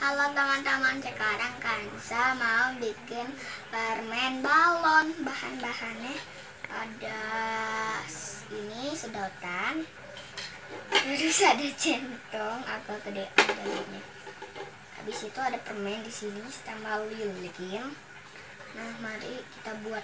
Halo teman-teman, sekarang Kansa mau bikin permen balon. Bahan-bahannya ada ini sedotan, terus ada centong agak gede adanya. Habis itu ada permen di sini sama lilin. Nah, mari kita buat.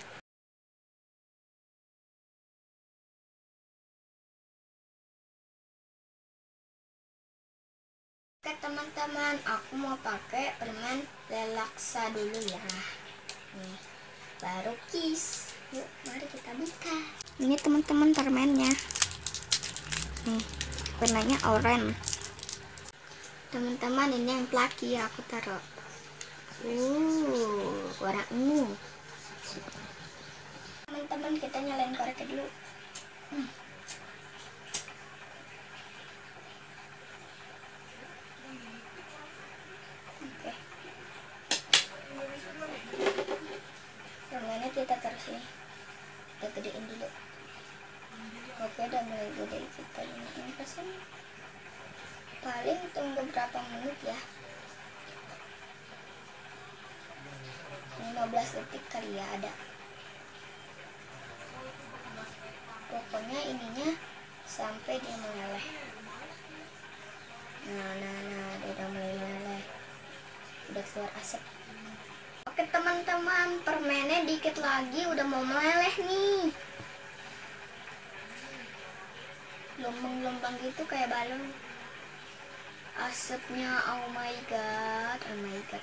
Oke teman-teman, aku mau pakai permen relaksa dulu ya. Nih, baru kiss. Yuk, mari kita buka. Ini teman-teman permennya. Nih, warnanya oranye. Teman-teman, ini yang laki ya, aku taruh. Warna ungu. Teman-teman, kita nyalain korek dulu. Oke. Permennya kita taruh sini. Kita gedein dulu. Oke, udah mulai gede, kita nyalain ke sini. Paling tunggu berapa menit ya, 15 detik kali ya ada. Pokoknya ininya sampai dia meleleh. Nah, dia udah mulai meleleh, udah keluar asap. Oke teman-teman, permennya dikit lagi udah mau meleleh nih. Gelombang-gelombang gitu kayak balon. Asapnya, oh my god, oh my god.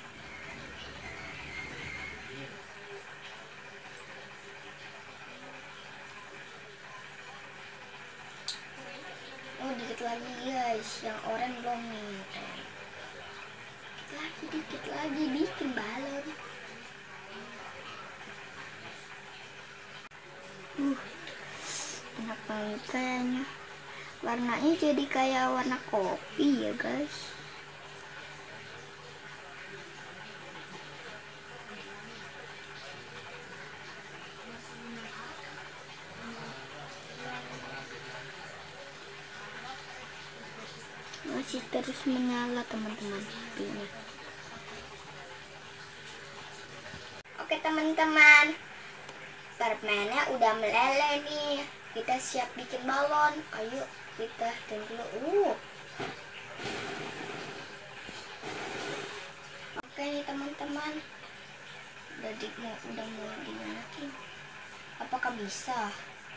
Oh, dikit lagi guys, yang oranye belum nih. Dikit lagi bikin balon. Enak banget kayaknya. Warnanya jadi kayak warna kopi ya guys. Masih terus menyala teman-teman apinya. Oke teman-teman, permennya udah meleleh nih. Kita siap bikin balon. Ayo kita dulu. Oke nih teman-teman, udah mau dinyalain. Apakah bisa?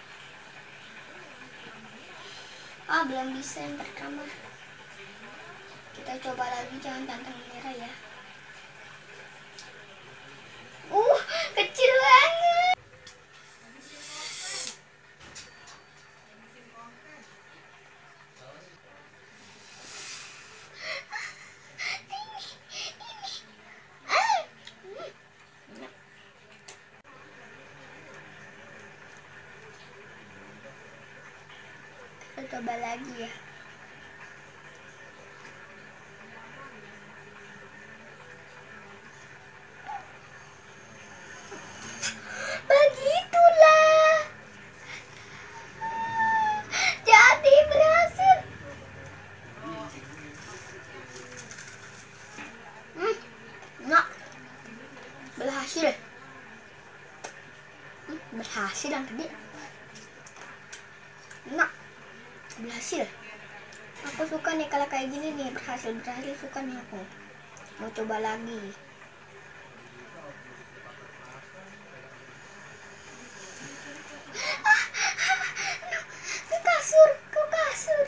Belum bisa yang pertama. Kita coba lagi, jangan tantang merah ya. Kecil banget. Kita coba lagi ya. Begitulah. Jadi berhasil. Berhasil. Berhasil yang tadi. Berhasil. Aku suka nih kalau kayak gini nih, berhasil suka nih aku. Mau coba lagi. Ke kasur.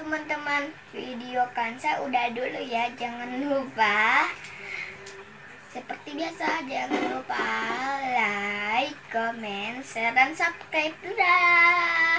teman-teman, video Kansa udah dulu ya. Jangan lupa seperti biasa, jangan lupa like, comment, share, dan subscribe. Dadah.